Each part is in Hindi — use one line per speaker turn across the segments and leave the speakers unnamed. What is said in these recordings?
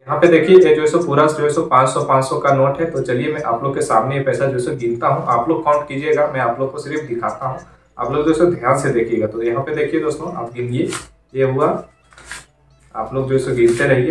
यहाँ पे देखिए ये जो है सो पूरा जो है सो 500 का नोट है। तो चलिए मैं आप लोग के सामने ये पैसा जो है सो गिनता हूँ, आप लोग काउंट कीजिएगा, मैं आप लोग को सिर्फ दिखाता हूँ, आप लोग जो है सो ध्यान से देखिएगा। तो यहाँ पे देखिए दोस्तों, आप गिनिए, ये हुआ, आप लोग जो है सो गिनते रहिए।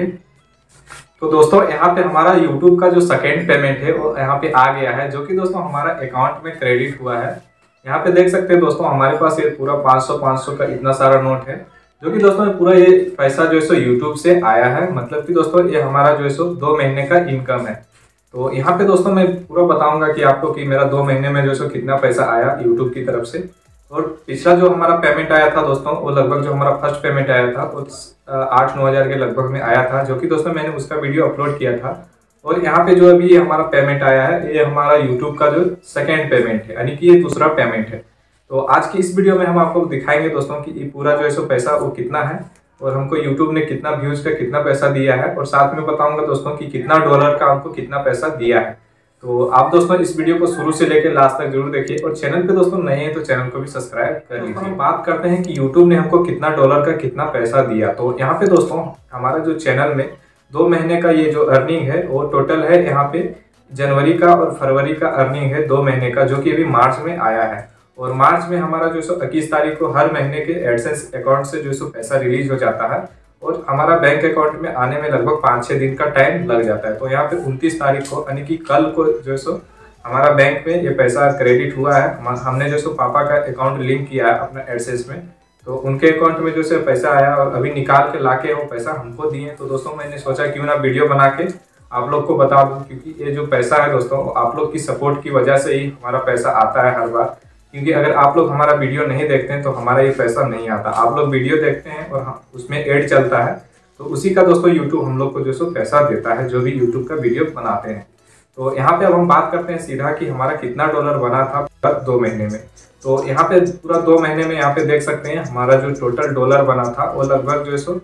तो दोस्तों यहाँ पे हमारा YouTube का जो सेकेंड पेमेंट है वो यहाँ पे आ गया है, जो कि दोस्तों हमारा अकाउंट में क्रेडिट हुआ है। यहाँ पे देख सकते हैं दोस्तों, हमारे पास ये पूरा 500 का इतना सारा नोट है, जो कि दोस्तों पूरा ये पैसा जो है सो यूट्यूब से आया है। मतलब कि दोस्तों ये हमारा जो है सो 2 महीने का इनकम है। तो यहाँ पे दोस्तों मैं पूरा बताऊंगा कि आपको कि मेरा 2 महीने में जो है सो कितना पैसा आया यूट्यूब की तरफ से। और पिछला जो हमारा पेमेंट आया था दोस्तों, वो लगभग जो हमारा फर्स्ट पेमेंट आया था वो 8-9 हज़ार के लगभग में आया था, जो कि दोस्तों मैंने उसका वीडियो अपलोड किया था। और यहाँ पे जो अभी हमारा पेमेंट आया है, ये हमारा यूट्यूब का जो सेकेंड पेमेंट है, यानी कि ये दूसरा पेमेंट है। तो आज की इस वीडियो में हम आपको दिखाएंगे दोस्तों कि ये पूरा जो है सो पैसा वो कितना है, और हमको यूट्यूब ने कितना व्यूज का कितना पैसा दिया है, और साथ में बताऊंगा दोस्तों कि कितना डॉलर का हमको कितना पैसा दिया है। तो आप दोस्तों इस वीडियो को शुरू से लेकर लास्ट तक जरूर देखिए, और चैनल पे दोस्तों नए हैं तो चैनल को भी सब्सक्राइब कर लीजिए। हम बात करते हैं कि यूट्यूब ने हमको कितना डॉलर का कितना पैसा दिया। तो यहाँ पे दोस्तों हमारा जो चैनल में 2 महीने का ये जो अर्निंग है वो टोटल है, यहाँ पे जनवरी का और फरवरी का अर्निंग है 2 महीने का, जो कि अभी मार्च में आया है। और मार्च में हमारा जो सो 21 तारीख को हर महीने के एडसेंस अकाउंट से जो सो पैसा रिलीज हो जाता है, और हमारा बैंक अकाउंट में आने में लगभग 5-6 दिन का टाइम लग जाता है। तो यहाँ पे 29 तारीख को यानी कि कल को जो सो हमारा बैंक में ये पैसा क्रेडिट हुआ है। हमने जो सो पापा का अकाउंट लिंक किया है अपना एडसेंस में, तो उनके अकाउंट में जो सो पैसा आया, और अभी निकाल के लाके वो पैसा हमको दिए। तो दोस्तों मैंने सोचा क्यों ना वीडियो बना के आप लोग को बता दूं, क्योंकि ये जो पैसा है दोस्तों आप लोग की सपोर्ट की वजह से ही हमारा पैसा आता है हर बार। क्योंकि अगर आप लोग हमारा वीडियो नहीं देखते हैं तो हमारा ये पैसा नहीं आता। आप लोग वीडियो देखते हैं और उसमें ऐड चलता है, तो उसी का दोस्तों यूट्यूब हम लोग को जो सो पैसा देता है, जो भी यूट्यूब का वीडियो बनाते हैं। तो यहाँ पे अब हम बात करते हैं सीधा कि हमारा कितना डॉलर बना था 2 महीने में। तो यहाँ पे पूरा 2 महीने में यहाँ पे देख सकते हैं हमारा जो टोटल डॉलर बना था वो लगभग जो है सो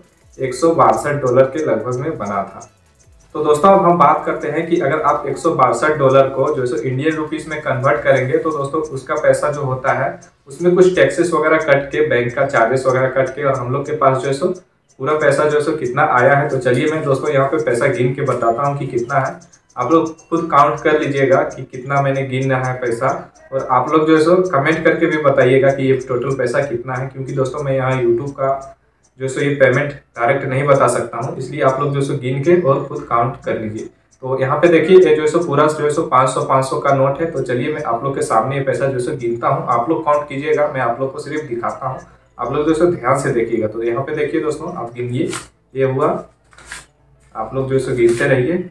162 डॉलर के लगभग में बना था। तो दोस्तों अब हम बात करते हैं कि अगर आप 162 डॉलर को जो है इंडियन रुपीस में कन्वर्ट करेंगे, तो दोस्तों उसका पैसा जो होता है उसमें कुछ टैक्सेस वगैरह कट के, बैंक का चार्जेस वगैरह कट के, और हम लोग के पास जो है सो पूरा पैसा जो है सो कितना आया है। तो चलिए मैं दोस्तों यहाँ पे पैसा गिन के बताता हूँ कि कितना है। आप लोग खुद काउंट कर लीजिएगा कि कितना मैंने गिना है पैसा, और आप लोग जो है सो कमेंट करके भी बताइएगा कि ये टोटल पैसा कितना है। क्योंकि दोस्तों मैं यहाँ यूट्यूब का जो सो ये पेमेंट डायरेक्ट नहीं बता सकता हूँ, इसलिए आप लोग जो सो गिन के और खुद काउंट कर लीजिए। तो यहाँ पे देखिए ये जो सो पूरा जो है सो 500 का नोट है। तो चलिए मैं आप लोग के सामने ये पैसा जो सो गिनता हूँ, आप लोग काउंट कीजिएगा, मैं आप लोग को सिर्फ दिखाता हूँ, आप लोग जो सो ध्यान से देखिएगा। तो यहाँ पे देखिए दोस्तों, आप गिनिए, ये हुआ, आप लोग जो सो गिनते रहिए।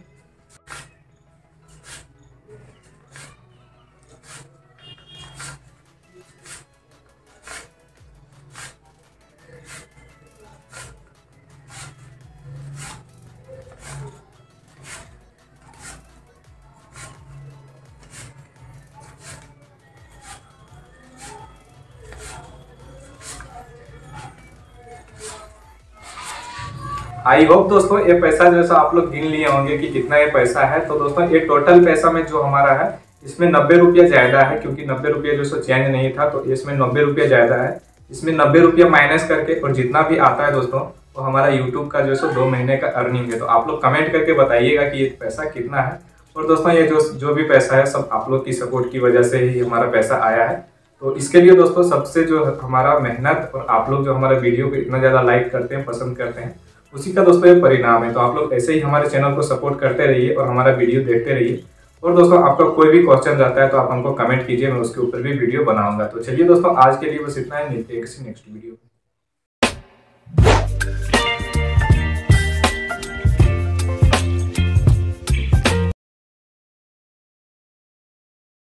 आई होप दोस्तों ये पैसा जो है आप लोग गिन लिए होंगे कि कितना ये पैसा है। तो दोस्तों ये टोटल पैसा में जो हमारा है, इसमें 90 रुपया ज्यादा है, क्योंकि 90 रुपया जो सो चेंज नहीं था, तो इसमें 90 रुपया ज्यादा है। इसमें 90 रुपया माइनस करके और जितना भी आता है दोस्तों वो हमारा यूट्यूब का जो सो 2 महीने का अर्निंग है। तो आप लोग कमेंट करके बताइएगा कि ये पैसा कितना है। और दोस्तों ये जो भी पैसा है सब आप लोग की सपोर्ट की वजह से ही हमारा पैसा आया है। तो इसके लिए दोस्तों सबसे जो हमारा मेहनत, और आप लोग जो हमारे वीडियो को इतना ज्यादा लाइक करते हैं, पसंद करते हैं, उसी का दोस्तों ये परिणाम है। तो आप लोग ऐसे ही हमारे चैनल को सपोर्ट करते रहिए और हमारा वीडियो देखते रहिए। और दोस्तों आपका कोई भी क्वेश्चन रहता है तो आप हमको कमेंट कीजिए, मैं उसके ऊपर भी वीडियो बनाऊंगा। तो चलिए दोस्तों आज के लिए बस इतना ही, मिलते हैं किसी नेक्स्ट वीडियो।